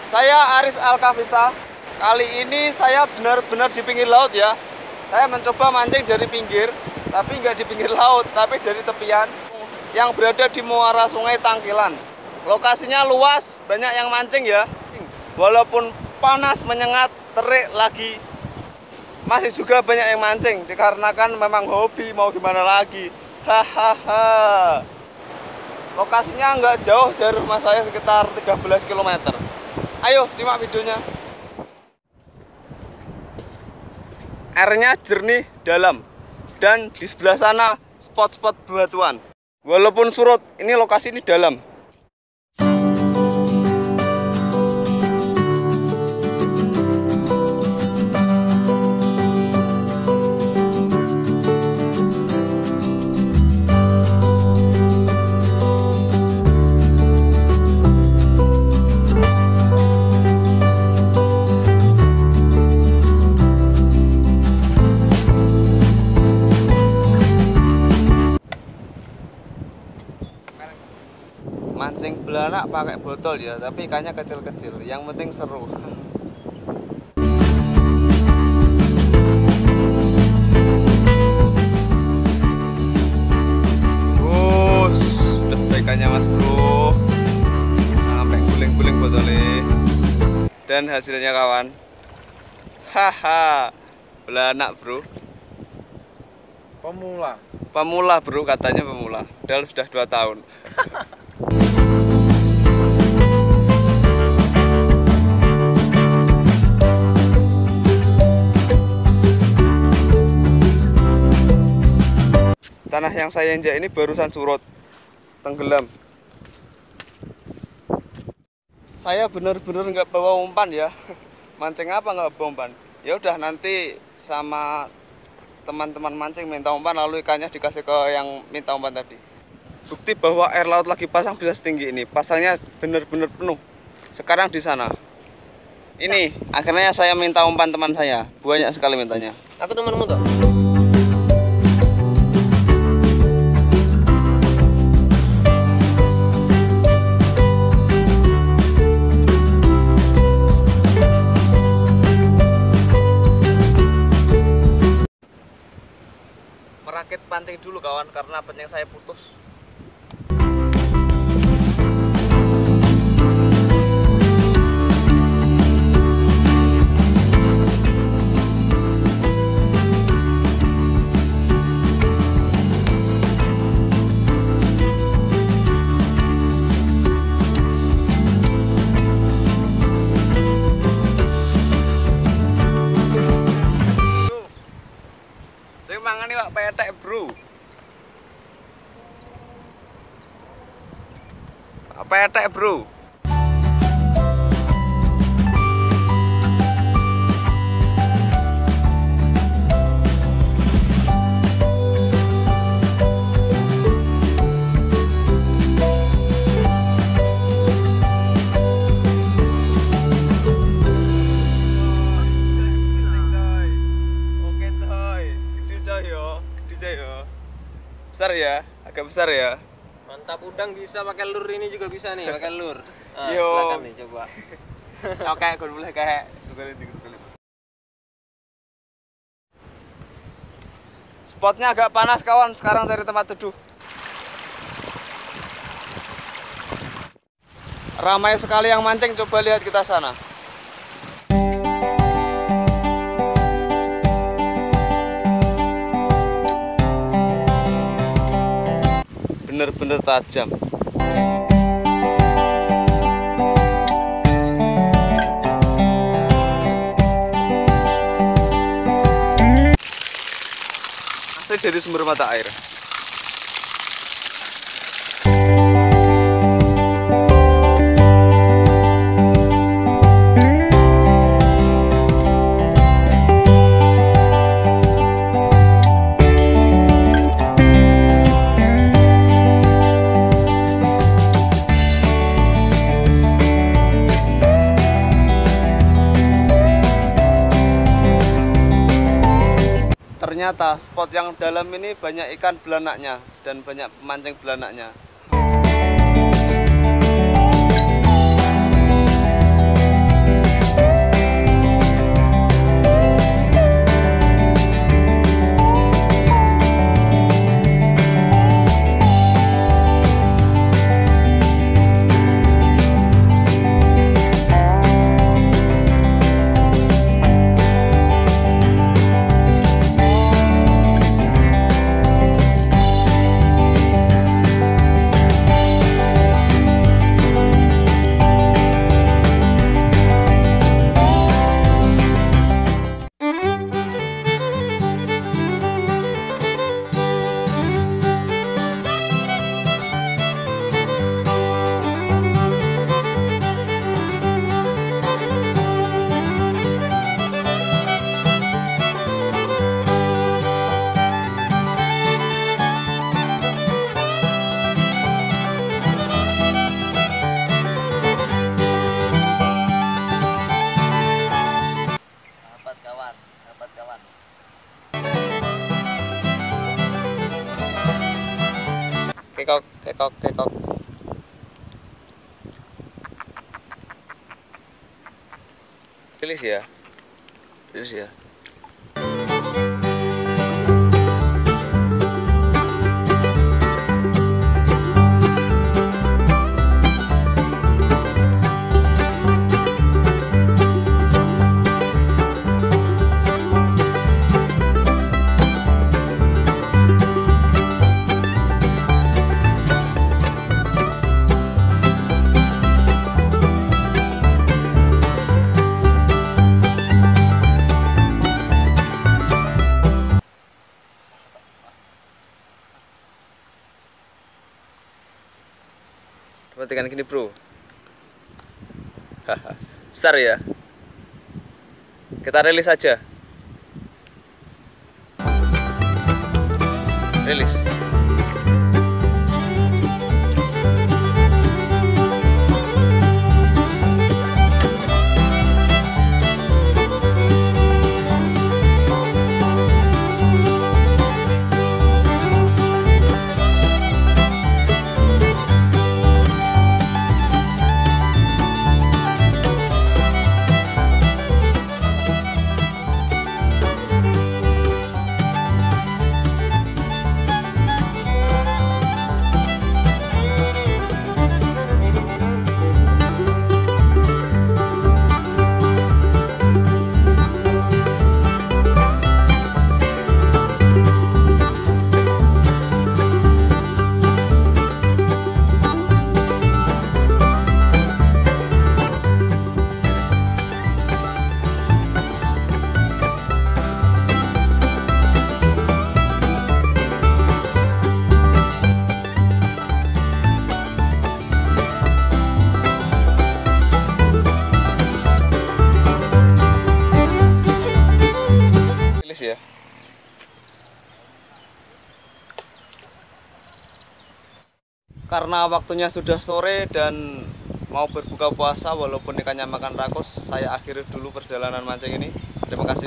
Saya Aris Alkavista. Kali ini saya benar-benar di pinggir laut ya. Saya mencoba mancing dari pinggir, tapi nggak di pinggir laut, tapi dari tepian yang berada di muara Sungai Tangkilan. Lokasinya luas, banyak yang mancing ya. Walaupun panas menyengat, terik lagi, masih juga banyak yang mancing. Dikarenakan memang hobi, mau gimana lagi. Hahaha. Lokasinya nggak jauh dari rumah saya, sekitar 13 km. Ayo simak videonya. Airnya jernih, dalam, dan di sebelah sana spot-spot bebatuan. Walaupun surut, ini lokasi ini dalam. Mancing belanak pakai botol ya, tapi ikannya kecil-kecil. Yang penting seru. Sudah ikannya mas bro. Sampai guling-guling botolnya. Dan hasilnya kawan. Haha, belanak bro. Pemula bro, katanya pemula. Padahal sudah 2 tahun. Tanah yang saya injak ini barusan surut, tenggelam. Saya bener-bener nggak bawa umpan ya. Mancing apa nggak bawa umpan? Ya udah, nanti sama teman-teman mancing minta umpan, lalu ikannya dikasih ke yang minta umpan tadi. Bukti bahwa air laut lagi pasang bisa setinggi ini. Pasangnya bener-bener penuh. Sekarang di sana. Ini akhirnya saya minta umpan teman saya. Banyak sekali mintanya. Aku temanmu toh. Merakit pancing dulu kawan, karena pancing saya putus. Mangan nih Pak, petek bro. Petek bro. Besar ya, agak besar ya. Mantap, udang bisa, pakai lur ini juga bisa nih, pakai lur. Nah, Yo. silakan nih coba. Oke, gue boleh kayak spotnya agak panas kawan, sekarang dari tempat teduh. Ramai sekali yang mancing, coba lihat kita sana. Bener-bener tajam. Asli dari sumber mata air. Ternyata spot yang dalam ini banyak ikan belanaknya dan banyak pemancing belanaknya. Rilis ya. Rilis ya. Perhatikan gini bro. Start ya. Kita rilis aja. Rilis. Ya. Karena waktunya sudah sore dan mau berbuka puasa, walaupun ikannya makan rakus, saya akhiri dulu perjalanan mancing ini. Terima kasih.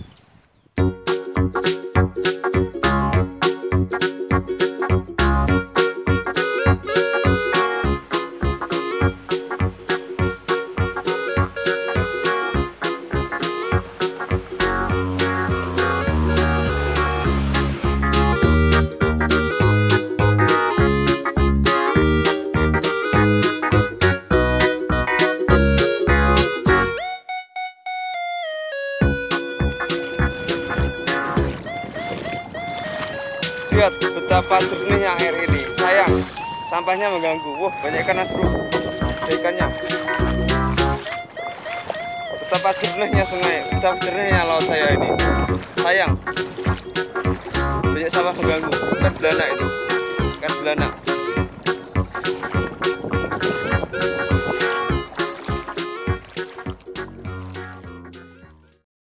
Lihat betapa jernihnya air ini. Sayang, sampahnya mengganggu. Wah, banyak ikan mas bro. Ada ikannya. Betapa jernihnya sungai, betapa jernihnya laut saya ini. Sayang, banyak sampah mengganggu. Ikan belana itu, ikan belana.